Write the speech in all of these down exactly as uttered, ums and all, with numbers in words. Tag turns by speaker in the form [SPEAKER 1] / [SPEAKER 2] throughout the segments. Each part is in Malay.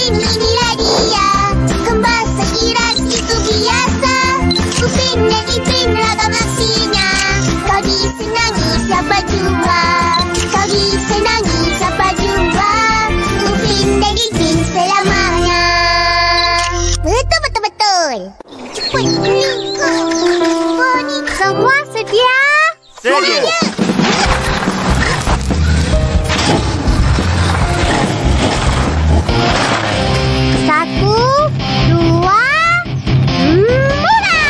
[SPEAKER 1] Upin, inilah dia. Kembar seiras itu biasa. Upin dan Ipin ragam aksinya. Kau disenangi siapa jua. Kau disenangi siapa jua. Upin dan Ipin selamanya. Betul, betul, betul. Cepat ni. Oh, ni. Semua sedia?
[SPEAKER 2] Sedia.
[SPEAKER 1] Satu, dua, mula!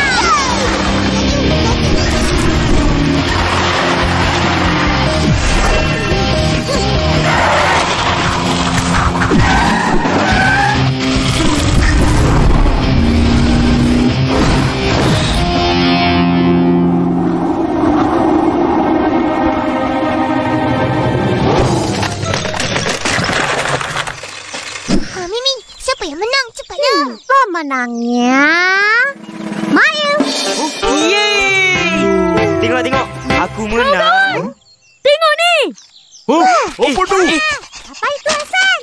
[SPEAKER 1] Pemenangnya Mail.
[SPEAKER 2] Oh, yeay! Tengok, tengok. Aku menang.
[SPEAKER 3] Tengok ni.
[SPEAKER 4] Oh, apa tu?
[SPEAKER 2] Eh,
[SPEAKER 1] Apa itu, Hasan?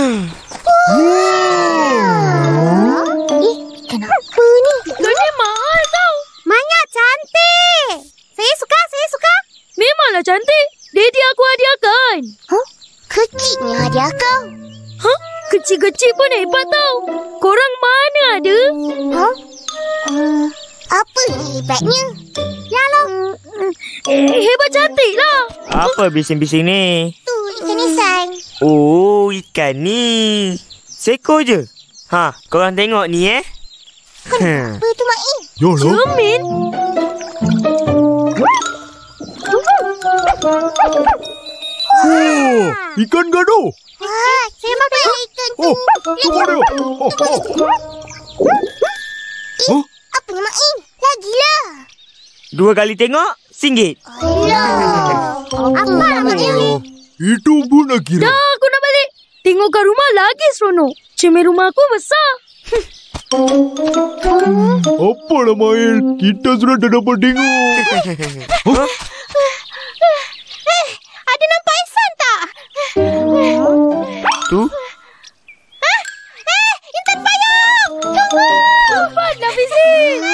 [SPEAKER 1] Eh, kenapa ni?
[SPEAKER 3] Ini mahal tau.
[SPEAKER 1] Manya cantik. Saya suka, saya suka.
[SPEAKER 3] Memanglah cantik. Daddy aku hadiahkan.
[SPEAKER 1] Huh? Kecilnya hadiah kau.
[SPEAKER 3] Hah? Kecil-kecil pun hebat tau. Korang mana ada?
[SPEAKER 1] Huh? Hmm, apa hebatnya? Ya lo.
[SPEAKER 3] Eh, hebat cantik lah.
[SPEAKER 2] apa bising-bising ni?
[SPEAKER 1] Tu ikan isan.
[SPEAKER 2] Oh, ikan ni. Seekor je? Ha, korang tengok ni eh.
[SPEAKER 1] Kenapa tu, Mak In?
[SPEAKER 4] Yalah.
[SPEAKER 3] Cermin.
[SPEAKER 4] Oh, ikan gaduh.
[SPEAKER 1] Wah, saya makan ikan tu.
[SPEAKER 4] Oh, cuba dia. Oh, oh. Huh?
[SPEAKER 1] Apa Mak In? Lagilah.
[SPEAKER 2] Dua kali tengok, singgit.
[SPEAKER 1] Alah. Apa Mak In?
[SPEAKER 4] Oh, itu pun nak kira.
[SPEAKER 3] Dah, aku nak balik. Tengok kat rumah lagi seronok. Cermin rumah aku besar.
[SPEAKER 4] Apalah Mail, kita sudah tak dapat tengok.
[SPEAKER 2] Huh?
[SPEAKER 1] Ada nampak isan tak?
[SPEAKER 2] Tu?
[SPEAKER 1] Eh, intan payung! Tunggu!
[SPEAKER 3] Cepatlah, Fizi.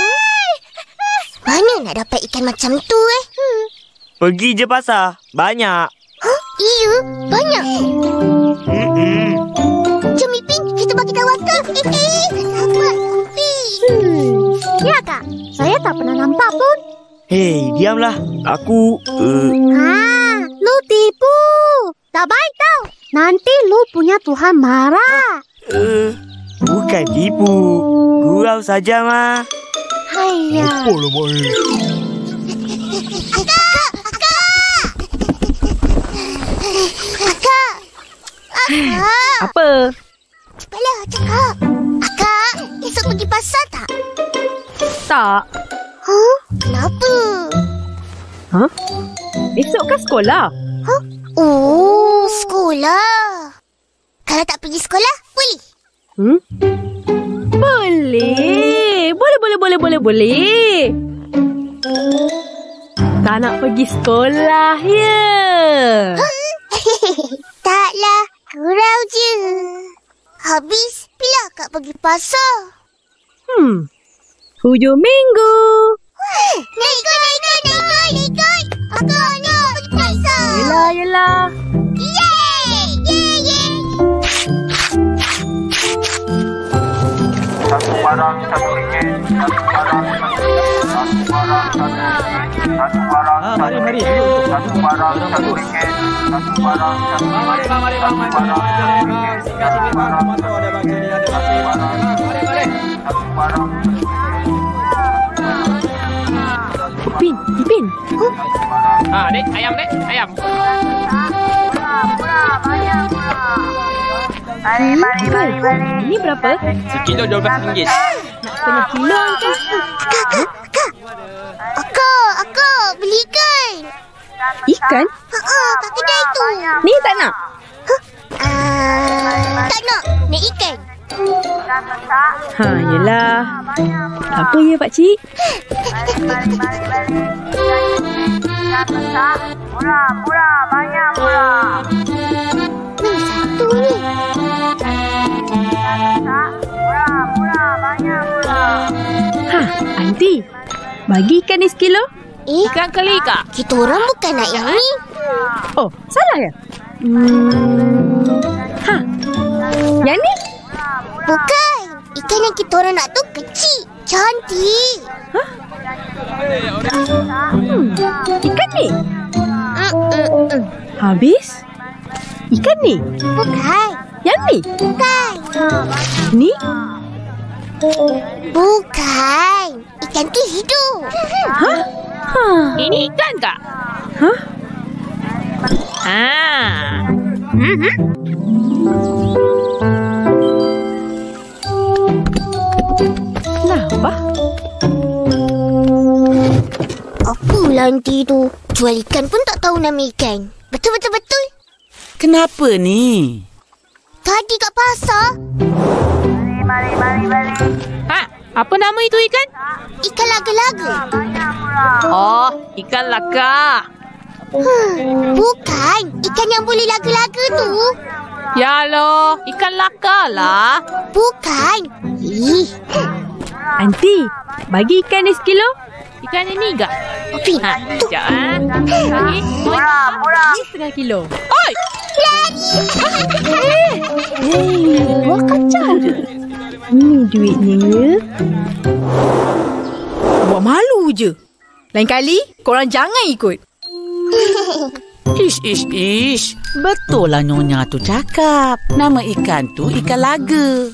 [SPEAKER 1] Mana nak dapat ikan macam tu eh? Hmm.
[SPEAKER 2] Pergi je pasar. Banyak.
[SPEAKER 1] Huh? Iya, banyak.
[SPEAKER 2] Mm-mm.
[SPEAKER 1] Jom Ipin, kita bagi kawan ke? Ipin, dapat Ipin.
[SPEAKER 3] Hmm.
[SPEAKER 1] Ya kak, saya tak pernah nampak pun.
[SPEAKER 2] Hei, diamlah. Aku... Uh,
[SPEAKER 1] Ha, lu tipu. Tak baik tau. Nanti lu punya Tuhan marah.
[SPEAKER 2] uh, bukan tipu. Gurau saja, Ma.
[SPEAKER 1] Hayya.
[SPEAKER 4] Apalah Mail.
[SPEAKER 1] Akak! Akak! Akak! Akak!
[SPEAKER 3] Apa?
[SPEAKER 1] Cepatlah cakap. Akak, esok pergi pasar tak?
[SPEAKER 3] Tak.
[SPEAKER 1] Huh? Kenapa?
[SPEAKER 3] Hah? Esok kan sekolah?
[SPEAKER 1] Huh? Oh, sekolah. Kalau tak pergi sekolah, boleh?
[SPEAKER 3] Hmm? Boleh. Boleh, boleh, boleh, boleh, boleh. Tak nak pergi sekolah, ya?
[SPEAKER 1] Taklah, gurau je. Habis, bila akak pergi pasar?
[SPEAKER 3] Hmm. Hujung minggu.
[SPEAKER 1] Nak ikut, nak ikut, nak ikut, nak ikut. Akak nak pergi pasar.
[SPEAKER 3] Yelah, yelah.
[SPEAKER 1] Yeay! Yeay, yeay.
[SPEAKER 5] Satu barang satu ringgit. Satu barang satu ringgit. Satu barang satu ringgit. Satu barang
[SPEAKER 6] Ah,
[SPEAKER 5] satu
[SPEAKER 6] mari, mari.
[SPEAKER 5] ringgit. Satu barang satu ringgit. Satu barang satu ringgit.
[SPEAKER 6] Mari, bang, mari, bang, mari, bang. Singgah-singgah, bang. Tomato ada bang. Sini ada bang. Mari, mari.
[SPEAKER 5] Satu barang
[SPEAKER 3] Ipin, Ipin.
[SPEAKER 6] Ah, Dek, ayam, Dek, ayam.
[SPEAKER 5] Mari, mari, mari, mari.
[SPEAKER 3] Ini berapa?
[SPEAKER 6] Sekilo dua belas ringgit.
[SPEAKER 3] Nak setengah kilo kan?
[SPEAKER 1] Akak, akak, akak. Akak, akak, beli ikan.
[SPEAKER 3] Ikan?
[SPEAKER 1] Ha, kat kedai tu.
[SPEAKER 3] Ni tak nak?
[SPEAKER 1] Ah, tak nak, nak ikan.
[SPEAKER 3] Ha, yelah. Apa ya, pakcik?
[SPEAKER 5] Murah, murah, banyak murah.
[SPEAKER 1] Mana satu ni?
[SPEAKER 3] Ha, Aunty. Bagi ikan ni sekilo.
[SPEAKER 1] Eh,
[SPEAKER 7] Ikan keli kak.
[SPEAKER 1] kita orang bukan nak yang ni.
[SPEAKER 3] Oh, salah ya? Hmm. Ha. Yang ni?
[SPEAKER 1] Bukan. Ikan yang kita orang nak tu kecil. Cantik.
[SPEAKER 3] Hmm. Ikan ni?
[SPEAKER 1] Mm, mm, mm.
[SPEAKER 3] Habis? Ikan ni?
[SPEAKER 1] Bukan.
[SPEAKER 3] Yang ni?
[SPEAKER 1] Bukan.
[SPEAKER 3] Ni?
[SPEAKER 1] Bukan. Ikan tu hidup.
[SPEAKER 3] Ha? Ha.
[SPEAKER 7] Ini ikan kak.
[SPEAKER 3] Ha?
[SPEAKER 7] Ah.
[SPEAKER 3] Kenapa?
[SPEAKER 1] Apalah nanti tu. Jual ikan pun tak tahu nama ikan. Betul-betul-betul.
[SPEAKER 8] Kenapa ni?
[SPEAKER 1] Tadi kat pasar,
[SPEAKER 7] Ha, apa nama itu ikan?
[SPEAKER 1] ikan laga-laga.
[SPEAKER 7] Oh, ikan laka.
[SPEAKER 1] Hmm, bukan. Ikan yang boleh laga-laga tu.
[SPEAKER 7] Ya lo, ikan laka lah.
[SPEAKER 1] Bukan. Ih,
[SPEAKER 3] Aunty, bagi ikan ni sekilo.
[SPEAKER 7] Ikan ini kak.
[SPEAKER 1] Pin,
[SPEAKER 7] Ha,
[SPEAKER 1] tu.
[SPEAKER 7] sekejap ah. Bagi.
[SPEAKER 3] Ini setengah kilo.
[SPEAKER 7] Oi,
[SPEAKER 3] Eh, buah kacau je. Ini duitnya ya. Buat malu je. Lain kali, korang jangan ikut.
[SPEAKER 8] Ish, ish, ish. Betul lah Nyonya tu cakap. Nama ikan tu ikan laga.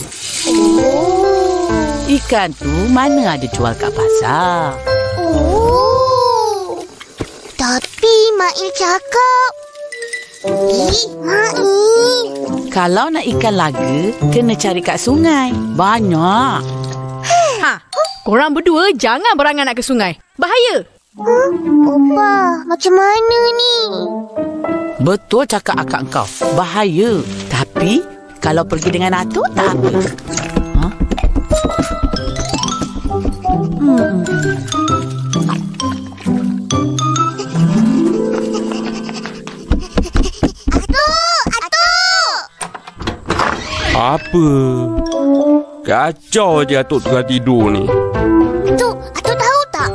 [SPEAKER 8] Ikan tu mana ada jual kat pasar.
[SPEAKER 1] Oh. Tapi Mail cakap. Ih, Mail.
[SPEAKER 8] Kalau nak ikan laga, kena cari kat sungai. Banyak.
[SPEAKER 3] Ha, korang berdua jangan berangan nak ke sungai. Bahaya.
[SPEAKER 1] Huh? Opa, macam mana ni?
[SPEAKER 8] Betul cakap akak kau. Bahaya. Tapi, kalau pergi dengan Atuk, tak apa. Ha? Hmm.
[SPEAKER 4] Apa? Kacau je Atuk tengah tidur ni.
[SPEAKER 1] Tu, Atuk tahu tak?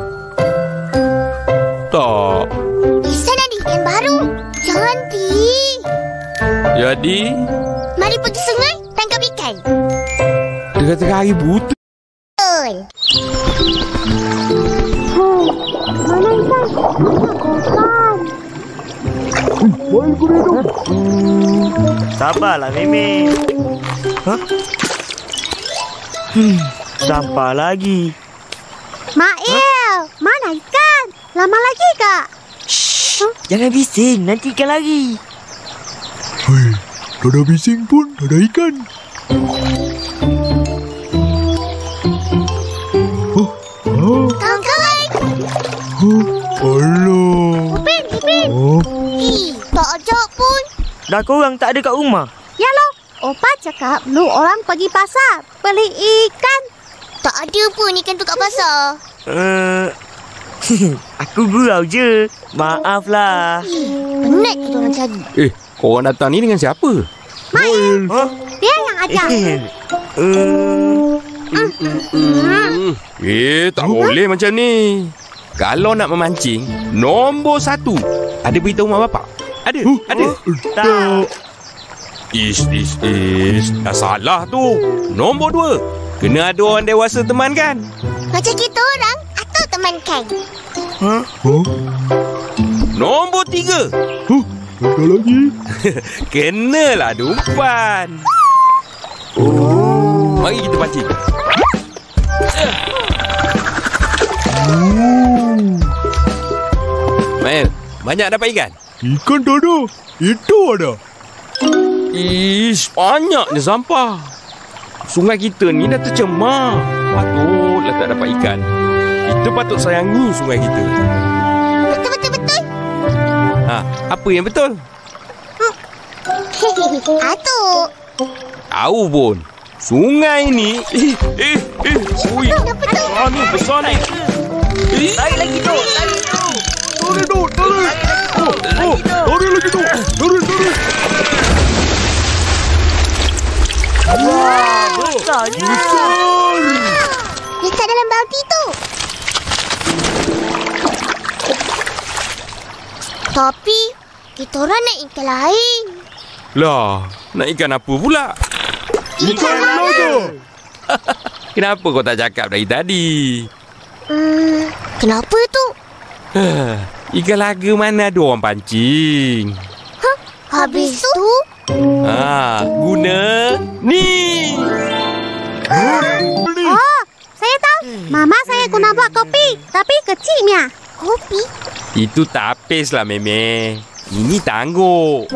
[SPEAKER 4] Tak.
[SPEAKER 1] Isan ada ikan baru. Cantik.
[SPEAKER 4] Jadi,
[SPEAKER 1] Mari pergi sungai, tangkap ikan.
[SPEAKER 4] tengah-tengah hari buta.
[SPEAKER 1] Betul. Hmm, mana ikan?
[SPEAKER 2] Sabarlah, Meme. Hah? Hmm, sampah lagi.
[SPEAKER 1] Mail, mana ikan? Lama lagi kak?
[SPEAKER 2] Shh, jangan bising, nanti ikan lari.
[SPEAKER 4] Hei, tak ada bising pun, tak ada ikan. Oh, ah,
[SPEAKER 1] Kawan-kawan.
[SPEAKER 4] oh, alah.
[SPEAKER 1] Upin, Upin.
[SPEAKER 4] Oh,
[SPEAKER 1] Ih, tak ajak pun.
[SPEAKER 2] Dah korang tak ada kat rumah.
[SPEAKER 1] Ya loh, Opa cakap lu orang pergi pasar beli ikan. Tak ada pun ikan tu kat pasar.
[SPEAKER 2] Uh, aku gurau je. Maaflah.
[SPEAKER 1] Penat kita orang cari.
[SPEAKER 4] eh, korang datang ni dengan siapa?
[SPEAKER 1] Mail,
[SPEAKER 2] Huh?
[SPEAKER 1] dia yang ajak.
[SPEAKER 2] uh,
[SPEAKER 4] Hmm. Eh, tak boleh macam ni. Kalau nak memancing, nombor satu. Ada beritahu mak bapak? Ada? Ada?
[SPEAKER 2] tak.
[SPEAKER 4] Ish, ish, ish. Dah salah tu. Nombor dua. Kena ada orang dewasa teman kan?
[SPEAKER 1] Macam kita orang atau temankan.
[SPEAKER 2] Huh?
[SPEAKER 4] Huh? Nombor tiga. Huh? Ada lagi? Kenalah ada umpan. Oh. Mari kita pancing. Mael, banyak dapat ikan?
[SPEAKER 9] Ikan tak ada. Itu ada.
[SPEAKER 4] Ish, banyaknya sampah. Sungai kita ni dah tercemar. Patutlah tak dapat ikan. Kita patut sayangi sungai kita.
[SPEAKER 1] Betul-betul-betul.
[SPEAKER 4] Ha, apa yang betul?
[SPEAKER 1] Atuk.
[SPEAKER 4] Tahu pun. Sungai ni eh eh eh ui. Besar ni, besar ni. Eh,
[SPEAKER 2] Tarik lagi tu. Tarik tu.
[SPEAKER 9] Tarik tu, tarik. Oh, oh, tarik lagi tu. Tarik, tarik.
[SPEAKER 2] Wah, besarnya.
[SPEAKER 1] Dekat dalam baudi tu. Tapi, kita orang nak ikan lain.
[SPEAKER 4] Lah, nak ikan apa pula?
[SPEAKER 9] Ikan laga.
[SPEAKER 4] Kenapa kau tak cakap dari tadi?
[SPEAKER 1] Hmm, kenapa tu?
[SPEAKER 4] Ikan laga mana ada orang pancing?
[SPEAKER 1] Habis tu?
[SPEAKER 4] Ha, guna ni.
[SPEAKER 1] Oh, saya tahu. Mama saya guna buat kopi. Tapi kecilnya. Kopi?
[SPEAKER 4] Itu tapis lah, Meme. Ini tangguk.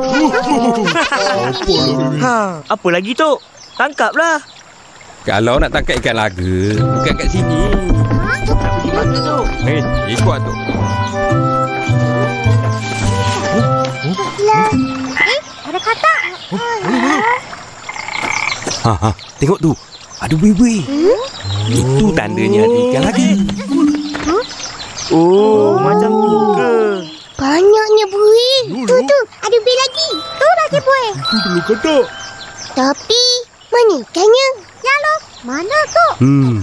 [SPEAKER 2] Ha, apa lagi tu? Tangkaplah.
[SPEAKER 4] Kalau nak tangkap ikan laga, bukan kat sini.
[SPEAKER 2] Di mana tu?
[SPEAKER 4] Eh, ikut tu.
[SPEAKER 1] Eh, ada katak.
[SPEAKER 4] Ha, ha, tengok tu. Ada buih-buih. Hmm? Itu tandanya ada ikan lagi.
[SPEAKER 2] Oh, macam tu ke?
[SPEAKER 1] Banyaknya buih. Tu, tu. Ada buih lagi. Tu lagi buih.
[SPEAKER 9] Itu dulu kata.
[SPEAKER 1] Tapi, mana ikannya? Ya loh. Mana tu?
[SPEAKER 4] Hmm.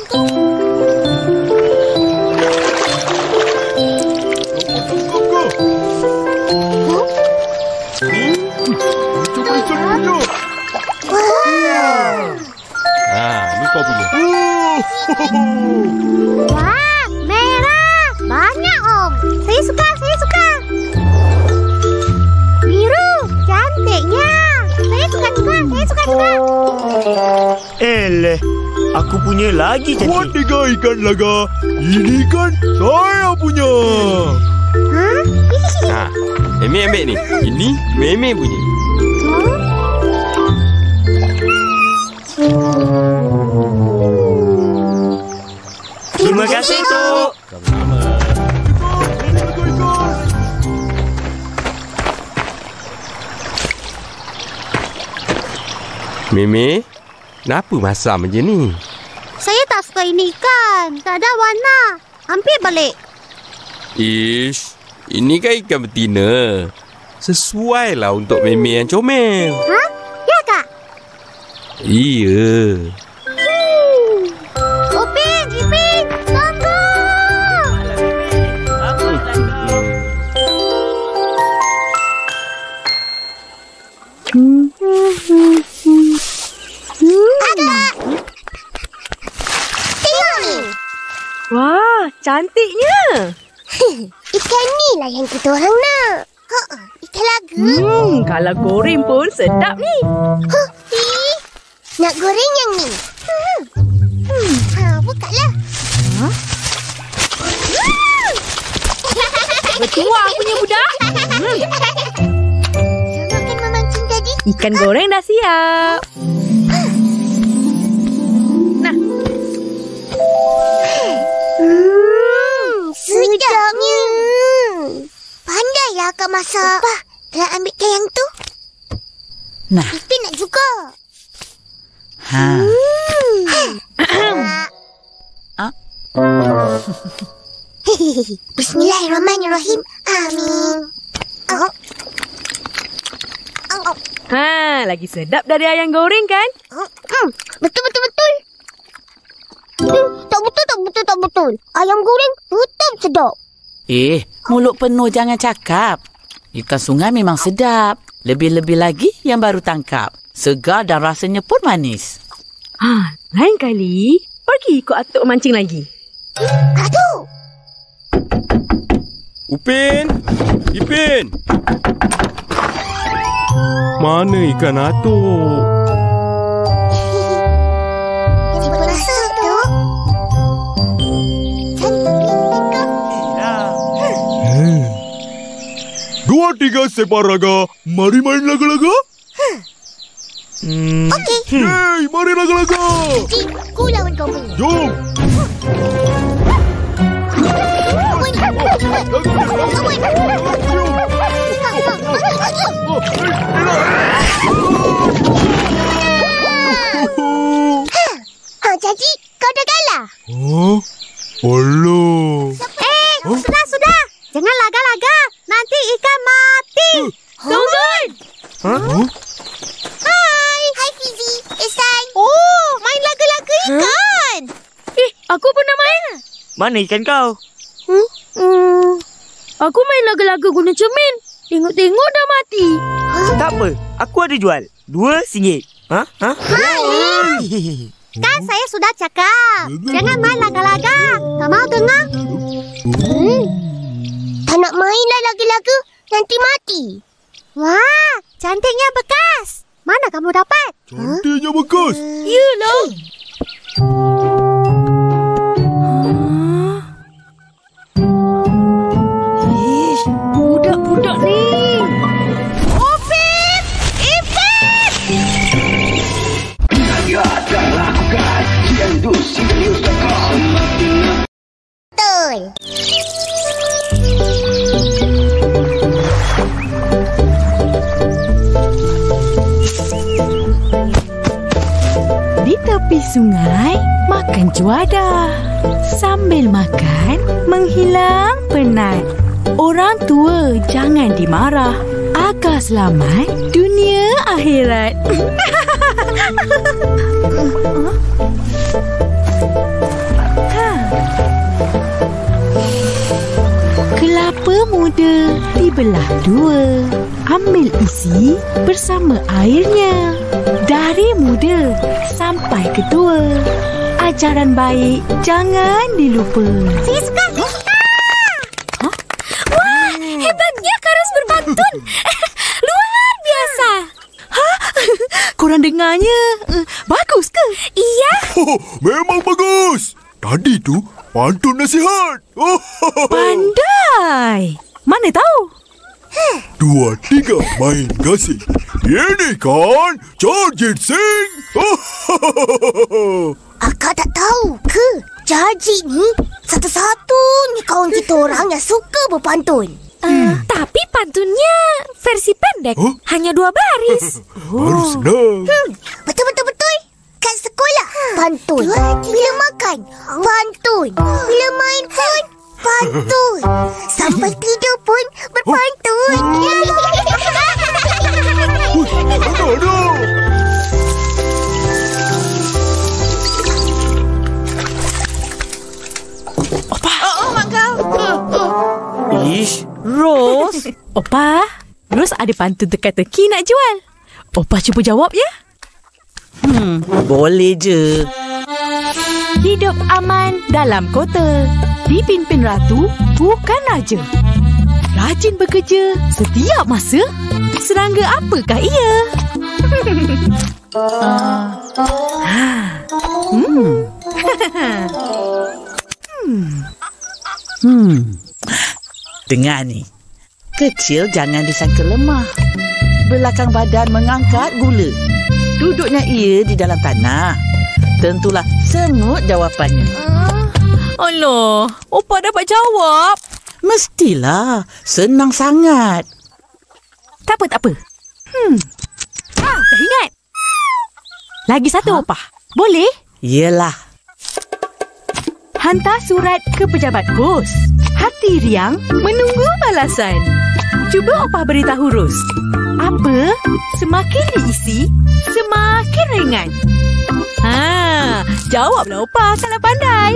[SPEAKER 9] Macam Aisan punya.
[SPEAKER 1] Wah.
[SPEAKER 4] Ha, ni kau punya.
[SPEAKER 1] Wah, merah. Banyak, Om. Saya suka, saya suka. Biru. Cantiknya. Saya suka juga, saya suka juga.
[SPEAKER 2] Eleh, aku punya lagi
[SPEAKER 9] Buat
[SPEAKER 2] cantik.
[SPEAKER 9] tiga ikan laga. Ini kan saya punya.
[SPEAKER 1] Hah?
[SPEAKER 4] Ha, Meme ambil ni. Ini Meme punya.
[SPEAKER 2] Terima kasih, Tok.
[SPEAKER 4] Sama-sama. Meme, kenapa masam macam ni?
[SPEAKER 1] Saya tak suka ini ikan. Tak ada warna. Ambil balik.
[SPEAKER 4] Ish, ini kan ikan betina. Sesuai lah untuk Meme yang comel.
[SPEAKER 1] Ha? Ya, Kak?
[SPEAKER 4] Iya.
[SPEAKER 1] Hmm. Upin, Ipin, tunggu. Agak. Tengok ni.
[SPEAKER 3] Wah, cantiknya.
[SPEAKER 1] Ikan ni lah yang kita orang nak. Ha, ikan laga.
[SPEAKER 3] Hmm, kalau goreng pun sedap ni.
[SPEAKER 1] Huh, ih. Nak goreng yang ni. Hmm. Hmm. Ha, bukalah.
[SPEAKER 3] Ha? Bertuah punya budak. Hmm.
[SPEAKER 1] Sama kan memancing tadi?
[SPEAKER 3] Ikan goreng dah siap. Nah,
[SPEAKER 1] Hmm, sedapnya. Pandailah Kak masak. Apa? Nak ambilkan yang tu?
[SPEAKER 8] Nah,
[SPEAKER 1] Ipin nak juga.
[SPEAKER 8] ha.
[SPEAKER 1] Hmm.
[SPEAKER 8] Ah.
[SPEAKER 1] Bismillahirrahmanirrahim. Amin. Oh. Oh.
[SPEAKER 3] ha, lagi sedap dari ayam goreng kan?
[SPEAKER 1] Hmm, betul betul betul. Hmm, tak betul tak betul tak betul. Ayam goreng tetap sedap.
[SPEAKER 8] Eh, mulut penuh jangan cakap. Ikan sungai memang sedap. Lebih-lebih lagi yang baru tangkap. Segar dan rasanya pun manis.
[SPEAKER 3] Ha, lain kali pergi ikut atuk mancing lagi.
[SPEAKER 1] Aduh.
[SPEAKER 4] Upin! Ipin! Mana ikan atuk?
[SPEAKER 1] Cuba rasa tu.
[SPEAKER 9] Hmm. Dua tiga separaga. Mari main laga-laga.
[SPEAKER 2] Hmm.
[SPEAKER 1] Okey.
[SPEAKER 9] Hei, mari laga-laga.
[SPEAKER 1] Cik, ku lawan kau punya.
[SPEAKER 9] Jom.
[SPEAKER 1] Kau ini. Kau ini. Ha, jadi kau dah kalah.
[SPEAKER 9] Oh, alah.
[SPEAKER 1] Eh, sudah sudah. Jangan laga-laga. Nanti ikan mati.
[SPEAKER 3] Tunggu!
[SPEAKER 2] Huh?
[SPEAKER 1] Hai. Hai Fizi.
[SPEAKER 2] Mana ikan kau?
[SPEAKER 3] Hmm? Hmm. Aku main laga-laga guna cermin. Tengok-tengok dah mati.
[SPEAKER 2] Tak apa, aku ada jual. Dua singgit. Ha? Ha?
[SPEAKER 1] Hai. Kan saya sudah cakap. Jangan main laga-laga. Tak mau dengar? Hmm. Tak nak mainlah laga-laga. Nanti mati. Wah, cantiknya bekas. Mana kamu dapat?
[SPEAKER 9] Cantiknya bekas.
[SPEAKER 3] Yelah. Ish, budak-budak ni.
[SPEAKER 1] Opip! Ipip!
[SPEAKER 5] Lihat dan lakukan Ciandu Singnews dot com.
[SPEAKER 1] Betul.
[SPEAKER 10] Di tepi sungai, makan juada. Sambil makan, menghilang penat. Orang tua jangan dimarah. Agar selamat dunia akhirat. ha. Kelapa muda dibelah dua. Ambil isi bersama airnya. Dari muda sampai ke tua. Ajaran baik jangan dilupa.
[SPEAKER 1] Saya suka, saya suka.
[SPEAKER 3] Huh? Wah, hebatnya Karas berbantun. Luar biasa.
[SPEAKER 10] Ha? Korang dengarnya? Uh, bagus ke?
[SPEAKER 3] Iya.
[SPEAKER 9] Oh, memang bagus. Tadi tu pantun nasihat. Oh,
[SPEAKER 10] Pandai. Mana tahu?
[SPEAKER 9] dua, tiga, main gasing. Ini kan Jarjit Singh. Oh,
[SPEAKER 1] Akak tak tahu ke? Jarjit ni satu-satunya kawan kita orang yang suka berpantun.
[SPEAKER 3] Uh, tapi pantunnya versi pendek.
[SPEAKER 9] Huh?
[SPEAKER 3] Hanya dua baris.
[SPEAKER 9] baru senang.
[SPEAKER 1] Hmm, betul-betul-betul. Kat sekolah, pantun. Bila makan, pantun. Bila main pun, pantun. Sampai tidur pun berpantun.
[SPEAKER 9] Aduh, aduh.
[SPEAKER 2] Ish.
[SPEAKER 10] Ros. Opa, Ros ada pantun teka-teki nak jual. Opa cuba jawab ya.
[SPEAKER 8] Hmm, boleh je.
[SPEAKER 10] Hidup aman dalam kota. Dipimpin ratu bukan raja. Rajin bekerja setiap masa. Serangga apakah ia? uh, hmm.
[SPEAKER 8] Hmm. Hmm. Dengar ni. Kecil jangan disangka lemah. Belakang badan mengangkat gula. Duduknya ia di dalam tanah. Tentulah semut jawapannya.
[SPEAKER 10] Alah, Opa dapat jawab.
[SPEAKER 8] Mestilah. Senang sangat.
[SPEAKER 10] Tak apa, tak apa. Hmm. Ah, dah ingat. Lagi satu, ha? Opa. Boleh?
[SPEAKER 8] Yelah.
[SPEAKER 10] Hantar surat ke pejabat pos. Hati riang menunggu balasan. Cuba Opah beritahu Ros. Apa semakin diisi, semakin ringan. Ha, jawablah Opah kalau pandai.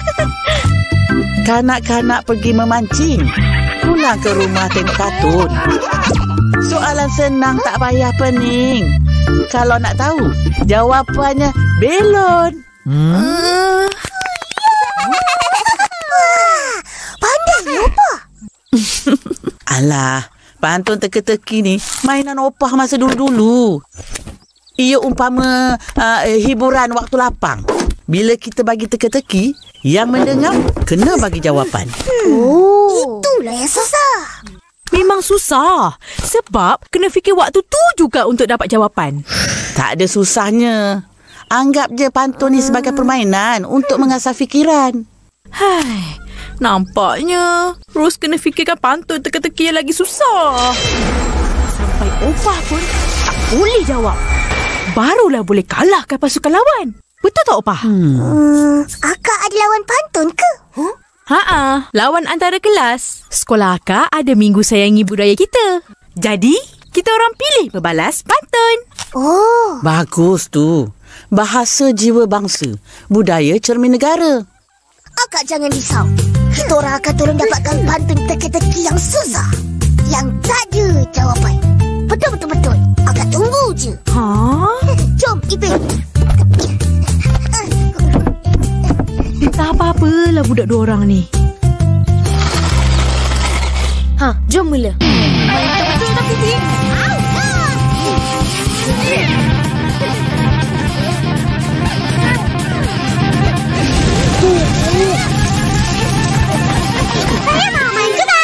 [SPEAKER 8] Kanak-kanak pergi memancing. Pulang ke rumah tengok kartun. Soalan senang tak payah pening. Kalau nak tahu, jawapannya belon. Hmm?
[SPEAKER 1] Uh, Pandai Opah.
[SPEAKER 8] Alah, pantun teka-teki ni mainan Opah masa dulu-dulu. Ia umpama uh, hiburan waktu lapang. Bila kita bagi teka-teki, yang mendengar kena bagi jawapan.
[SPEAKER 1] Oh, itulah yang susah.
[SPEAKER 10] Memang susah. Sebab kena fikir waktu tu juga untuk dapat jawapan.
[SPEAKER 8] Tak ada susahnya. Anggap je pantun ni sebagai permainan untuk mengasah fikiran.
[SPEAKER 10] Hai, nampaknya Ros kena fikirkan pantun teka-teki yang lagi susah. Sampai Opah pun tak boleh jawab. Barulah boleh kalahkan pasukan lawan. Betul tak Opah?
[SPEAKER 8] Hmm.
[SPEAKER 1] Hmm, akak ada lawan pantun ke? Huh?
[SPEAKER 10] Haa, lawan antara kelas. Sekolah akak ada Minggu Sayangi Budaya kita. Jadi, kita orang pilih berbalas pantun.
[SPEAKER 1] Oh,
[SPEAKER 8] Bagus tu. Bahasa jiwa bangsa. Budaya cermin negara.
[SPEAKER 1] Akak jangan risau. Kita orang akan tolong dapatkan pantun teka-teki yang susah, yang tak ada jawapan. Betul-betul-betul. Akak tunggu je.
[SPEAKER 10] Ha?
[SPEAKER 1] Jom, Ipin.
[SPEAKER 10] Tak apa-apalah budak dua orang ni.
[SPEAKER 3] Ha, jom mula.
[SPEAKER 1] Saya mau main juga.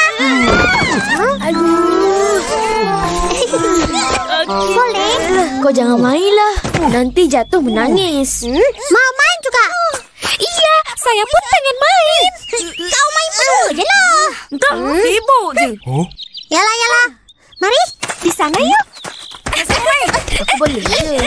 [SPEAKER 3] Aduh.
[SPEAKER 1] Boleh?
[SPEAKER 3] Kau jangan mainlah. Nanti jatuh menangis.
[SPEAKER 1] Hmm? Mau main juga?
[SPEAKER 10] Iya, saya pun pengen main.
[SPEAKER 1] Kau main berdua je lah.
[SPEAKER 10] Entah, sibuk je.
[SPEAKER 9] Oh?
[SPEAKER 1] Yalah, yalah. Mari.
[SPEAKER 10] Di sana yuk.
[SPEAKER 3] Aku boleh je.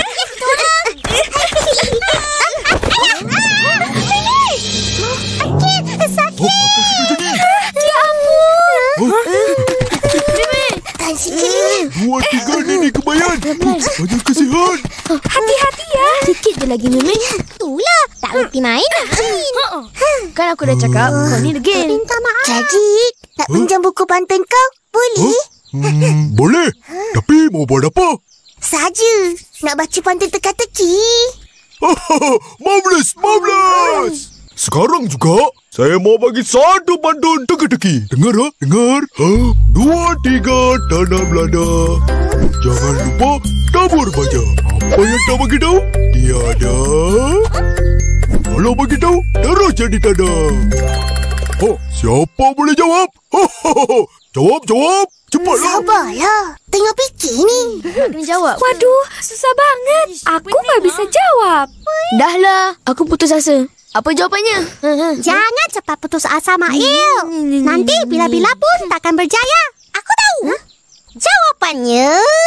[SPEAKER 1] Ya ampun. Tahan sikit.
[SPEAKER 9] Dua tiga ni kebayan. Banyak kesihan.
[SPEAKER 10] Hati-hati ya.
[SPEAKER 3] Sikit je lagi, Mimi.
[SPEAKER 1] Itulah. Tak reti main.
[SPEAKER 3] Kan aku dah cakap, kau ni degil.
[SPEAKER 1] Minta maaf. Jadi, nak pinjam buku pantun kau? Boleh?
[SPEAKER 9] Hmm, boleh. Tapi mau buat apa?
[SPEAKER 1] Saja. Nak baca pantun teka-teki.
[SPEAKER 9] Marvelous, marvelous. Sekarang juga, saya mau bagi satu pantun teka-teki. Dengar, ha? Dengar. Ha? Dua, tiga, tanah Belanda. Jangan lupa tabur baja. Apa yang tak bagi tahu? Tiada. Kalau bagi tahu, terus jadi tanda. Oh, siapa boleh jawab? Jawab, jawab. Cepatlah.
[SPEAKER 1] Sabarlah. Tengok fikir ni.
[SPEAKER 3] Kena jawab.
[SPEAKER 10] Waduh, susah banget. Aku tak bisa jawab.
[SPEAKER 3] Dah lah. Aku putus asa. Apa jawapannya?
[SPEAKER 1] Jangan cepat putus asa, Mail. Nanti bila-bila pun takkan berjaya. Aku tahu. Huh? Jawapannya...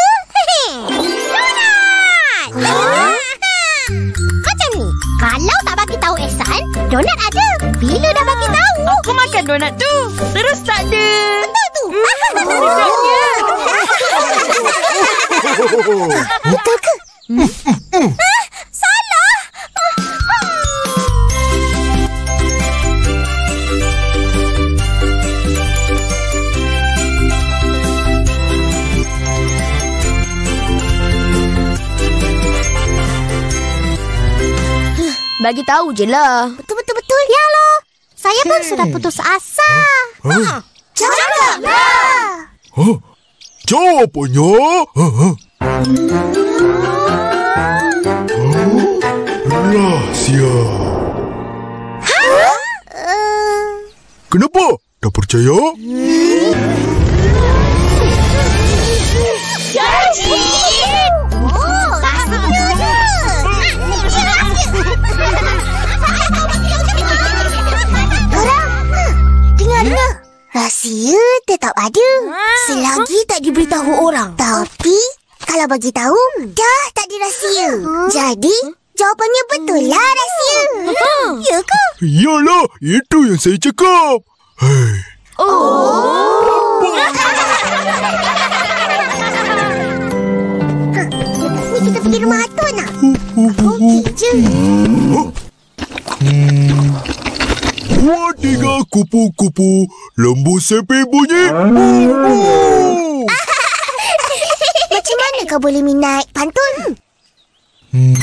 [SPEAKER 1] donat! Macam ni. Kalau tak bagi tahu Ehsan, donat ada. Bila dah bagi tahu...
[SPEAKER 10] Aku makan donat tu. Terus tak ada.
[SPEAKER 1] Betul tu. Betul ke? Salah.
[SPEAKER 3] Bagi tahu je lah.
[SPEAKER 1] Betul-betul-betul. Ya lo. Saya pun sudah putus asa.
[SPEAKER 9] Huh?
[SPEAKER 1] Cakaplah.
[SPEAKER 9] Huh? Jawapannya... Huh? Huh? Rahsia.
[SPEAKER 1] Huh? Uh...
[SPEAKER 9] Kenapa? Tak percaya?
[SPEAKER 1] Janji! Oh, rahsia je. Korang, dengar-dengar. Rahsia tetap ada. Selagi tak diberitahu orang. Tapi, kalau bagi tahu, dah tak dirahsia. Jadi, jawapannya betul lah rahsia. Ya ke?
[SPEAKER 9] Iyalah, itu yang saya cakap. Hei.
[SPEAKER 1] Oh. Ni kita pergi rumah Atun nak? Okey je.
[SPEAKER 9] Dua tiga kupu-kupu, lembu sepi bunyi.
[SPEAKER 1] Macam mana kau boleh minat pantun?
[SPEAKER 9] Hmm.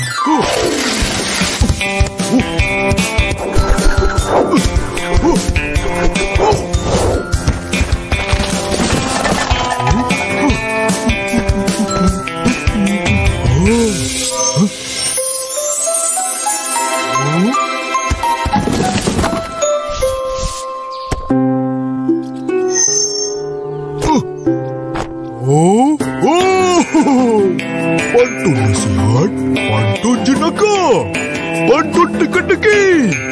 [SPEAKER 9] Oh, oh, pantun nasihat, pantun jenaka, pantun teka-teki.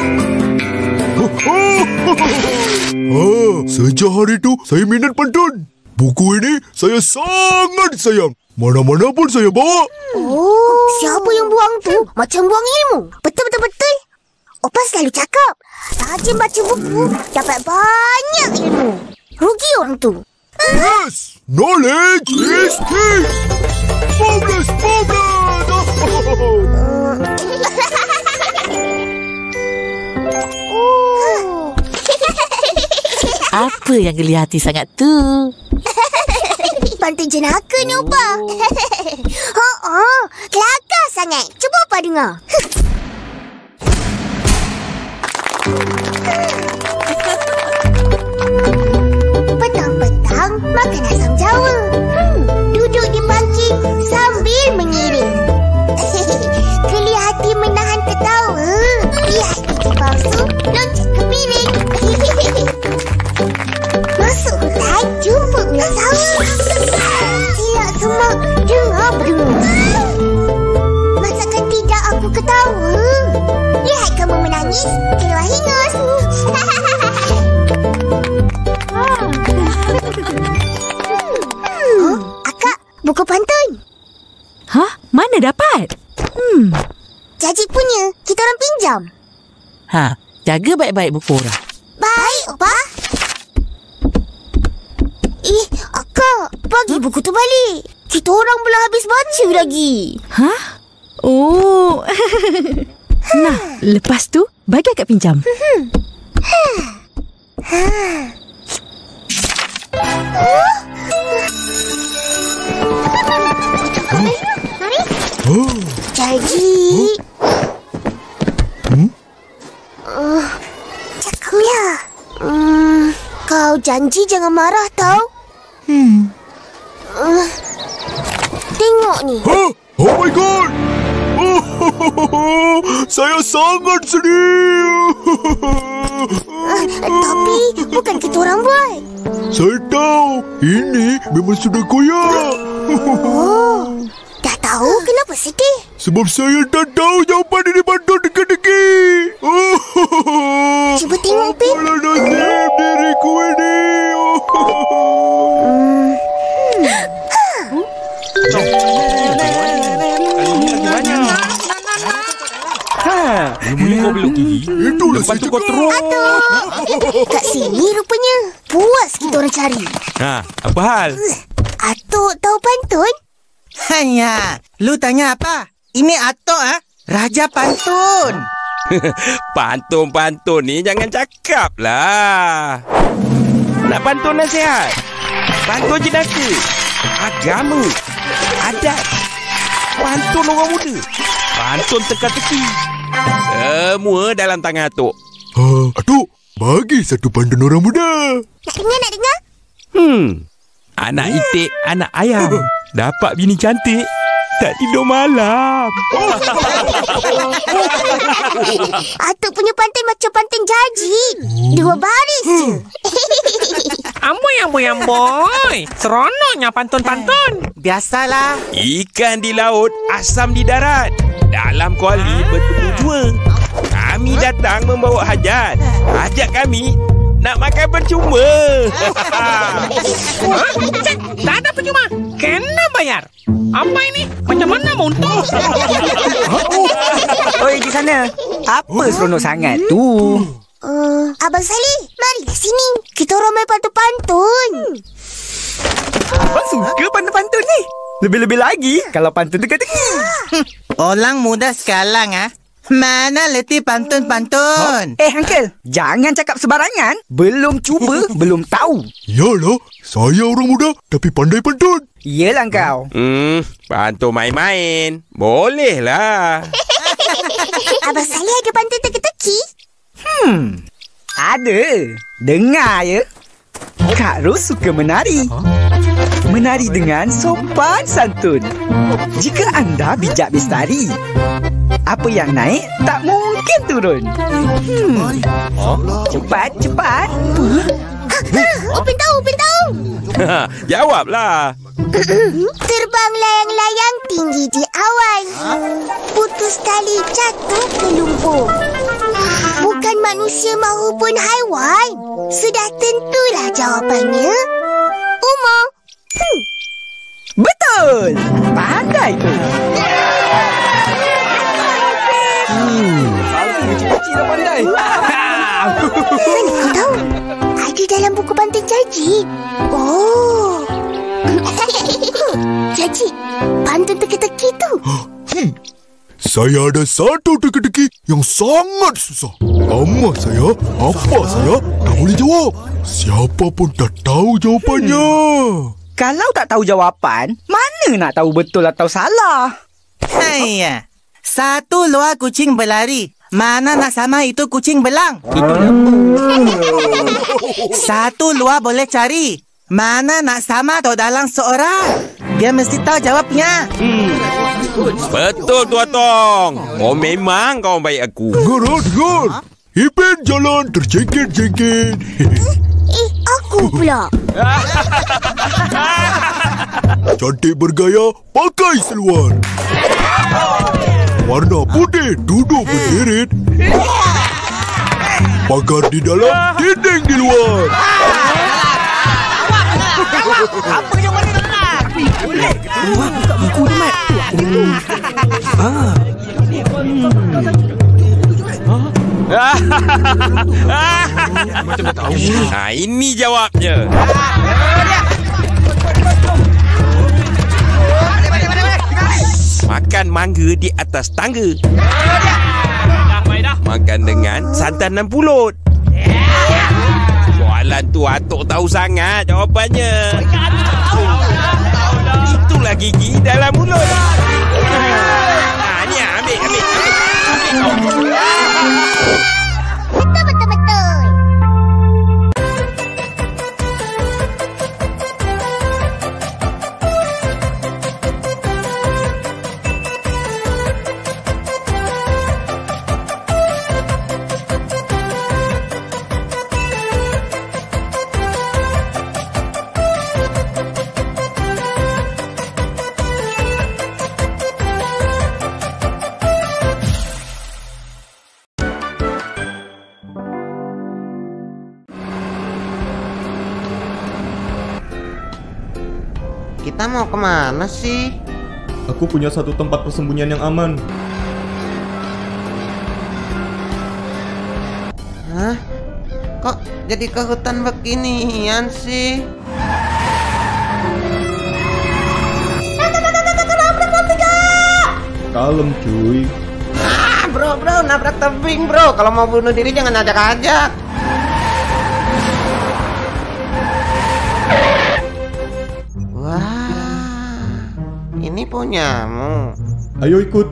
[SPEAKER 9] Ah, sejak hari itu saya minat pantun. Buku ini saya sangat sayang. Mana-mana pun saya bawa.
[SPEAKER 1] Oh, siapa yang buang tu? Macam buang ilmu. Betul-betul-betul. Opa selalu cakap, rajin baca buku, dapat banyak ilmu. Rugi orang tu.
[SPEAKER 9] Yes, knowledge is king. Marvelous, marvelous.
[SPEAKER 1] Oh.
[SPEAKER 8] Apa yang geli hati sangat tu?
[SPEAKER 1] Pantun jenaka ni, Opa. Oh, oh, kelakar sangat. Cuba Opa dengar. Petang-petang makan asam jawa. Hmm, duduk di bangkit sambil mengiring. Geli hati menahan ketawa. Lihat biji palsu loncat ke piring. Masuk hutan jumpa ular sawah. Silap semak dengar berdengung. Masakan tidak aku ketawa? Lihat kamu menangis keluar hingus. Oh, Akak, buku pantun.
[SPEAKER 10] Hah? Mana dapat? Hmm.
[SPEAKER 1] Cacik punya, kita orang pinjam.
[SPEAKER 8] Ha, jaga baik-baik buku orang.
[SPEAKER 1] Baik, Opa. Eh, Akak, bagi buku tu balik. Kita orang belum habis baca lagi.
[SPEAKER 10] Hah? Oh. Nah, lepas tu bagi akak pinjam.
[SPEAKER 1] Jadi
[SPEAKER 9] Hmm?
[SPEAKER 1] uh, cakapnya hmm, kau janji jangan marah tau.
[SPEAKER 10] Hmm.
[SPEAKER 1] uh, Tengok ni.
[SPEAKER 9] Huh? Oh my god! Oh, saya sangat sedih.
[SPEAKER 1] uh, Tapi bukan kita orang buat.
[SPEAKER 9] Saya tahu ini memang sudah koyak.
[SPEAKER 1] Oh, dah tahu kenapa sedih?
[SPEAKER 9] Sebab saya dah tahu jawapan ini pantun teka-teki. Oh,
[SPEAKER 1] Cuba tengok, Pin.
[SPEAKER 9] apalah nasib diriku ini.
[SPEAKER 1] Hmm.
[SPEAKER 4] Ha, mula kau belok gigi.
[SPEAKER 9] Itulah
[SPEAKER 4] Lepas
[SPEAKER 9] saya
[SPEAKER 4] tu kau
[SPEAKER 9] cakap.
[SPEAKER 4] terus.
[SPEAKER 1] Kat sini rupanya. Puas kita orang cari.
[SPEAKER 4] Ha, apa hal?
[SPEAKER 1] Atuk tahu pantun?
[SPEAKER 11] Hanya, lu tanya apa? Ini Atok ah, Raja Pantun.
[SPEAKER 4] Pantun-pantun ni jangan cakap lah. Nak pantun nasihat, pantun jenaka, agama, adat, pantun orang muda, pantun teka-teki. Semua dalam tangan Atok.
[SPEAKER 9] Ha, Atuk, bagi satu pantun orang muda.
[SPEAKER 1] Nak dengar, nak dengar?
[SPEAKER 4] Hmm, anak itik, anak ayam, dapat bini cantik, tak tidur malam.
[SPEAKER 1] Atuk punya pantun macam pantun jaji. Dua baris je.
[SPEAKER 6] Amboi, amboi, amboi. Seronoknya pantun-pantun.
[SPEAKER 11] Biasalah.
[SPEAKER 4] Ikan di laut, asam di darat. Dalam kuali bertemu dua. Kami datang membawa hajat. Hajat kami nak makan percuma.
[SPEAKER 6] Hah? Cik, tak ada percuma. Kena bayar. Apa ini? Macam mana mau untung?
[SPEAKER 12] Oi, di sana. Apa seronok sangat tu?
[SPEAKER 1] Uh, Abang Salih, marilah sini. Kita orang main pantun-pantun.
[SPEAKER 12] Abang suka pantun-pantun ni. Lebih-lebih lagi kalau pantun teka-teki.
[SPEAKER 11] Orang muda sekarang ah, mana letih pantun-pantun?
[SPEAKER 12] Eh, Uncle, jangan cakap sebarangan. Belum cuba, belum tahu.
[SPEAKER 9] Yalah, saya orang muda tapi pandai pantun.
[SPEAKER 12] Yelah kau.
[SPEAKER 4] Hmm, pantun main-main. Boleh lah.
[SPEAKER 1] Abang Salih ada pantun teka-teki?
[SPEAKER 12] Hmm, ada. Dengar ya. Kak Ros suka menari. Menari dengan sopan santun. Jika anda bijak bestari, apa yang naik tak mungkin turun. Hmm. Cepat, cepat.
[SPEAKER 1] Upin tahu, Upin tahu.
[SPEAKER 4] Jawablah.
[SPEAKER 1] Terbang layang-layang tinggi di awan. Putus tali jatuh ke lumpur. Bukan manusia maupun haiwan. Sudah tentulah jawapannya. Umur. Hmm.
[SPEAKER 12] Betul. Pandai tu.
[SPEAKER 6] Hmm. Aku kecil-kecil dah pandai.
[SPEAKER 1] Mana kau tahu? Ada dalam buku pantun Jaji. Oh. Jaji, pantun teka-teki tu.
[SPEAKER 9] Hmm. Saya ada satu teka-teki yang sangat susah. Nama saya, apa saya? Tak boleh jawab. Siapa pun tak tahu jawapannya.
[SPEAKER 12] Hmm. Kalau tak tahu jawapan, mana nak tahu betul atau salah?
[SPEAKER 11] Haiya. Satu luar kucing berlari. Mana nak sama itu kucing belang? Itu lembu. Satu luar boleh cari. Mana nak sama atau dalang seorang? Dia mesti tahu jawabnya.
[SPEAKER 4] Hmm. Betul, Tua Tong. Oh, memang kau baik aku.
[SPEAKER 9] Dengar, dengar. Ipin jalan terjengket-jengket.
[SPEAKER 1] Eh, aku pula.
[SPEAKER 9] Cantik bergaya, pakai seluar. Warna putih, duduk berderet. Pagar di dalam, dinding di luar.
[SPEAKER 12] Apa yang mana nak? Boleh. Wah, buka buku ni, Mat. Ah.
[SPEAKER 4] Macam dah tahu. Nah, ini jawabnya. Makan mangga di atas tangga. Makan dengan santanan pulut. Soalan tu Atok tahu sangat jawapannya. Itulah gigi dalam mulut. Ha, ni ambil, ambil, ambil.
[SPEAKER 1] Betul, betul, betul.
[SPEAKER 13] Kita mau kemana sih?
[SPEAKER 14] Aku punya satu tempat persembunyian yang aman.
[SPEAKER 13] Hah? Kok jadi ke hutan beginian sih?
[SPEAKER 14] Kalem cuy.
[SPEAKER 13] Ah, bro, bro, nabrak tebing bro. Kalau mau bunuh diri jangan ajak-ajak. Ini punyamu.
[SPEAKER 14] Ayo ikut.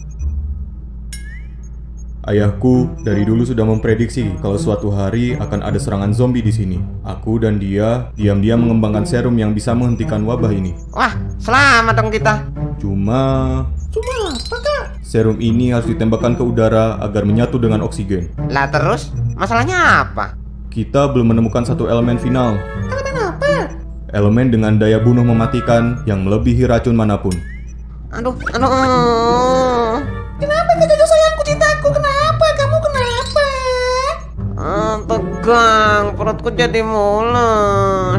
[SPEAKER 14] Ayahku dari dulu sudah memprediksi kalau suatu hari akan ada serangan zombie di sini. Aku dan dia diam-diam mengembangkan serum yang bisa menghentikan wabah ini.
[SPEAKER 13] Wah, selamat dong kita.
[SPEAKER 14] Cuma...
[SPEAKER 13] Cuma apa, Kak?
[SPEAKER 14] Serum ini harus ditembakkan ke udara agar menyatu dengan oksigen.
[SPEAKER 13] Lah terus, masalahnya apa?
[SPEAKER 14] Kita belum menemukan satu elemen final.
[SPEAKER 13] Kenapa?
[SPEAKER 14] Elemen dengan daya bunuh mematikan yang melebihi racun manapun.
[SPEAKER 13] Aduh, aduh. Kenapa Kak Jojo sayangku, cintaku? Kenapa? Kamu kenapa? Ah, tegang, perutku jadi mules.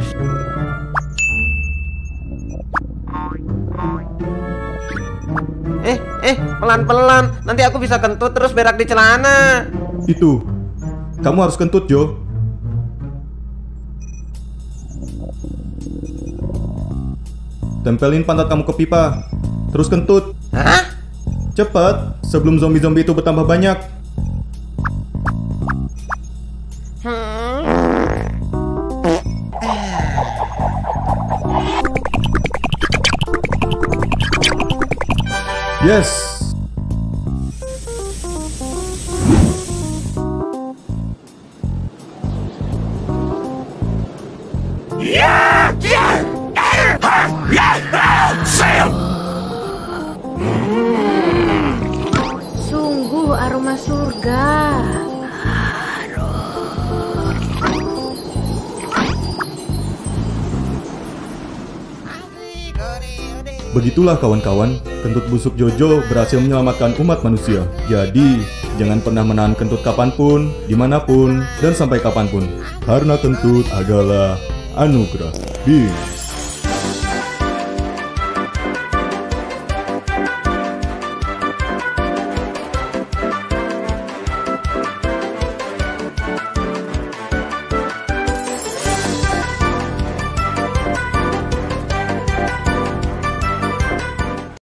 [SPEAKER 13] Eh, eh, pelan-pelan. Nanti aku bisa kentut terus berak di celana.
[SPEAKER 14] Itu. Kamu harus kentut, Jo. Tempelin pantat kamu ke pipa. Terus kentut.
[SPEAKER 13] Hah?
[SPEAKER 14] Cepat, sebelum zombie-zombie itu bertambah banyak.
[SPEAKER 13] Hmm.
[SPEAKER 14] Yes.
[SPEAKER 5] Ya, ya.
[SPEAKER 3] Sungguh aroma surga.
[SPEAKER 14] Begitulah kawan-kawan, kentut busuk Jojo berhasil menyelamatkan umat manusia. Jadi, jangan pernah menahan kentut kapanpun, dimanapun, dan sampai kapanpun. Karena kentut adalah anugerah. Bing.